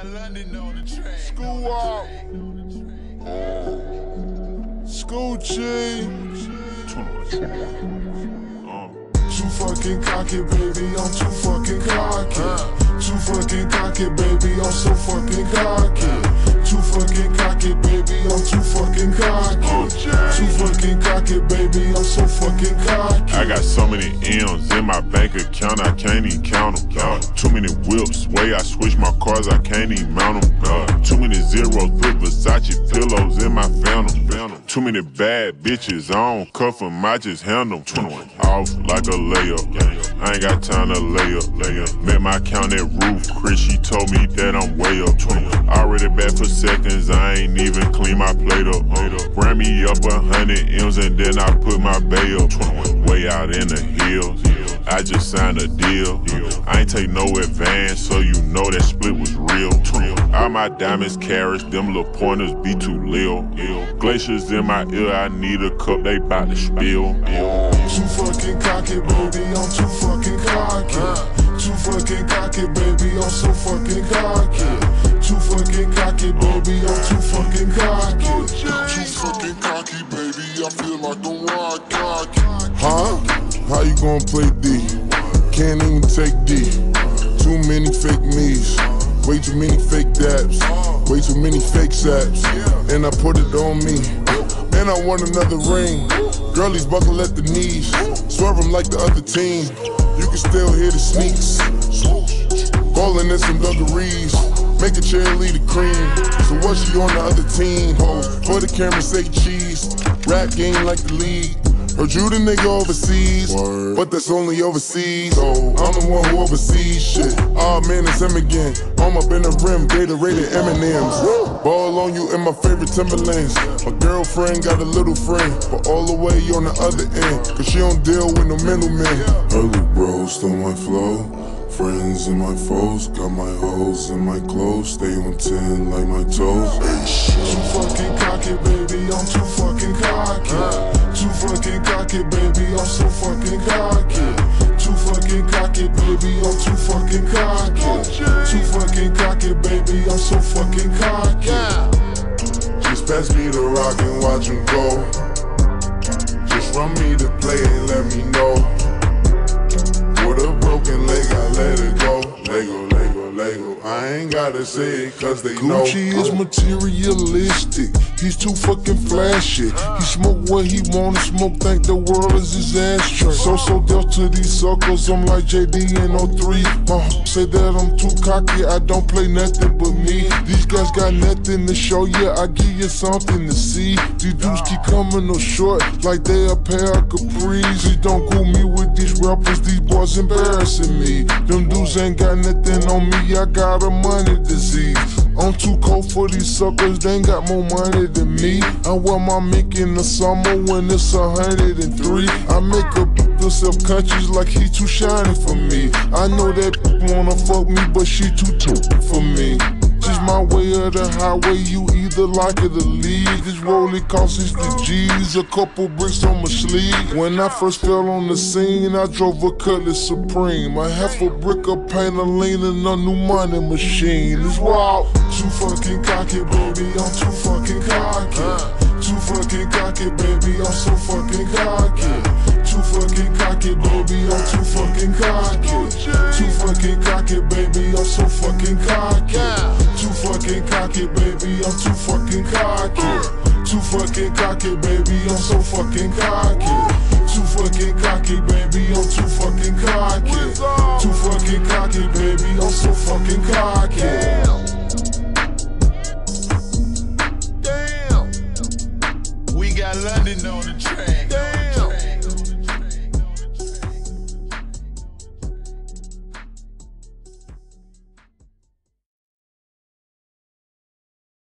London on the track. School up. School G. Too fucking cocky, baby, I'm too fucking cocky. Too fucking cocky, baby, I'm so fucking cocky. Too fucking cocky, baby, I'm too fucking cocky. Too fucking cocky, baby, I'm so fucking cocky. I got so many M's in my bank account, I can't even count them. Too many whips, way I switch my cars, I can't even mount them. Too many zeros, put Versace pillows in my Phantom. Too many bad bitches, I don't cuff them, I just handle them. Off like a layup, I ain't got time to lay up. Met my count at Roof Chris, she told me that I'm way up. Already back for seconds, I ain't even clean my plate up. Ran me up 100 M's and then I put my bay up. Way out in the hills, I just signed a deal. I ain't take no advance, so you know that split was real. All my diamonds carats, them little pointers be too lil. Glaciers in my ear, I need a cup, they bout to spill. Too fucking cocky, baby, I'm too fucking cocky. Too fucking cocky, baby, I'm so fucking cocky. Too fucking cocky, baby, I'm too fucking cocky. Too fucking cocky, baby, I feel like I'm rock cocky. Huh? How you gonna play D? Can't even take D. Too many fake me's, way too many fake dabs, way too many fake saps, and I put it on me. And I want another ring. Girlies buckle at the knees, swerve them like the other team. You can still hear the sneaks, ballin' in some dungarees, make a cheerleader cream. So what, she on the other team? For the camera say cheese, rap game like the league. Heard you the nigga overseas, but that's only overseas. I'm the one who oversees shit. Oh man, it's him again. I'm up in the rim, Gatorade M&M's. Ball on you in my favorite Timberlands. My girlfriend got a little friend, but all the way on the other end, cause she don't deal with no middlemen. Her little bro stole my flow. Friends and my foes, got my hoes in my clothes, stay on 10 like my toes. Too fucking cocky, baby, I'm too fucking cocky. Too fucking cocky, baby, I'm so fucking cocky. Too fucking cocky, baby, I'm too fucking cocky. Too fucking cocky, baby, I'm so fucking cocky. Just pass me the rock and watch him go. Just run me the play and let me know. With a broken leg, I let it go. Lego, Lego, Lego. I ain't gotta say it cause they know. Gucci is materialistic. He's too fucking flashy. He smoke what he wanna smoke, think the world is his ashtray. So dealt to these suckers, I'm like JD and 03. My say that I'm too cocky, I don't play nothing but me. These guys got nothing to show you, I give you something to see. These dudes keep coming up short like they a pair of capris. Please don't cool me with these rappers, these boys embarrassing me. Them dudes ain't got nothing on me, I got a money disease. I'm too cold for these suckers, they ain't got more money than me. I wear my mink in the summer when it's 103. I make a feel self-conscious like he too shiny for me. I know that wanna fuck me, but she too for me. Just my way of the highway, you either like it or leave. This rollie cost 60 G's, a couple bricks on my sleeve. When I first fell on the scene, I drove a Cutlass Supreme. A half a brick of paint, a lean and a new money machine. It's wild. Too fucking cocky, baby, I'm too fucking cocky. Too fucking cocky, baby, I'm so fucking cocky. Too fucking cocky, baby, I'm too fucking cocky. Too fucking cocky, baby, I'm so fucking cocky. Too fucking cocky, baby, I'm too fucking cocky. Too fucking cocky, baby, I'm so fucking cocky. Too fucking cocky, baby, I'm too fucking cocky. Too fucking cocky, baby, I'm so fucking cocky.